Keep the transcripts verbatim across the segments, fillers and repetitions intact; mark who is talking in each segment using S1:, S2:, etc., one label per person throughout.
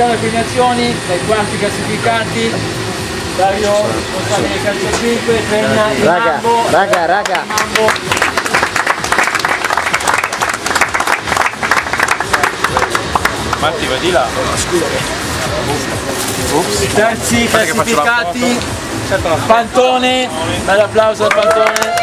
S1: iniziamo le premiazioni dai quarti classificati. Dario, responsabile calcio cinque, Penna, il
S2: raga,
S1: Mambo,
S2: raga, raga.
S1: Mambo.
S3: Matti, vai di là.
S1: Ups. Terzi classificati, Pantone, bel applauso al Pantone.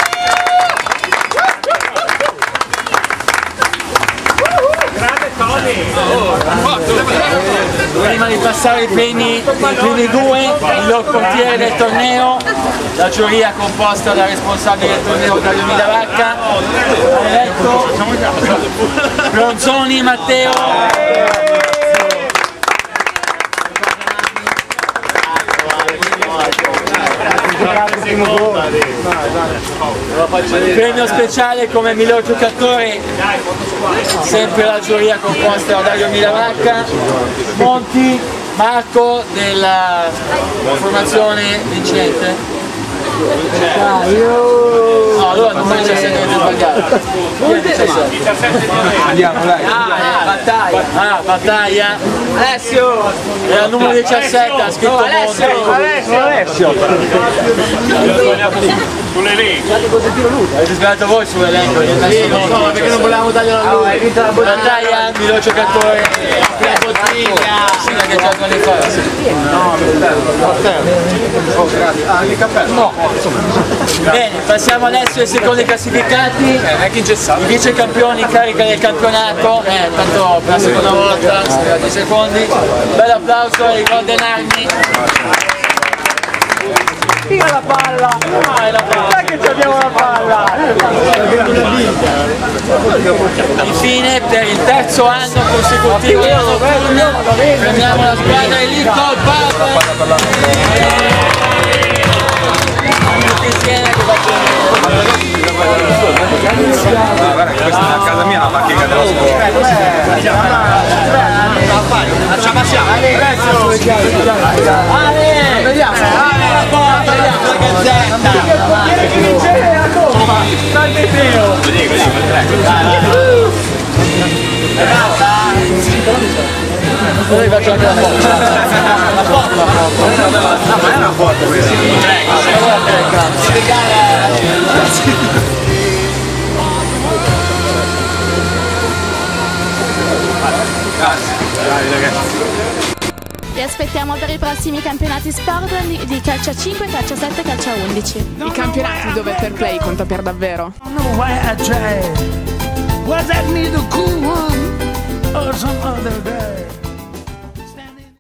S1: Prima di passare i primi, i primi due, il loro portiere del torneo, la giuria composta dal responsabile del torneo Dario Milavacca, eletto Bronzoni Matteo. Premio speciale come miglior giocatore, sempre la giuria composta da Dario Milavacca, Monti, Marco della formazione vincente. No, allora non fai diciassette avete sbagliato.
S3: Andiamo, dai.
S1: Ah, battaglia. Ah, battaglia. Alessio! Era il numero diciassette, ha scritto Monti.
S3: Alessio! Alessio! Sull'elenco.
S1: Avete sbagliato voi sull'elenco, no, perché non volevamo tagliare a lui. Battaglia, miglior giocatore. La bottiglia! Sì, perché c'è con le forze.
S3: No, oh, grazie. Ah, anche il cappello? No.
S1: Bene, passiamo adesso ai secondi classificati.
S3: Eh, che ingessato.
S1: I vice campioni in carica del campionato. Eh, tanto per la seconda volta, siamo arrivati ai secondi. Bel applauso ai Golden Army.
S2: Tira la palla!
S1: Ah, la palla.
S2: Dai che abbiamo la palla!
S1: Infine, per il terzo anno consecutivo premiamo la squadra Elite Papa. Tutti insieme che
S3: Guarda che questa è a casa mia, la macchina della scuola.
S1: ci passiamo. Ale, vediamo. Ale, la porta, vediamo la gazzetta. Chi vince la coppa? San Matteo.
S3: Così, così,
S1: Noi faccio anche la porta. La porta.
S3: Ah, ma è una porta questa. Dai ragazzi.
S4: Vi aspettiamo per i prossimi campionati sport di, di calcio a cinque, calcio a sette e calcio a undici.
S5: I campionati dove il fair play conta per davvero.
S6: Was that me the cool one?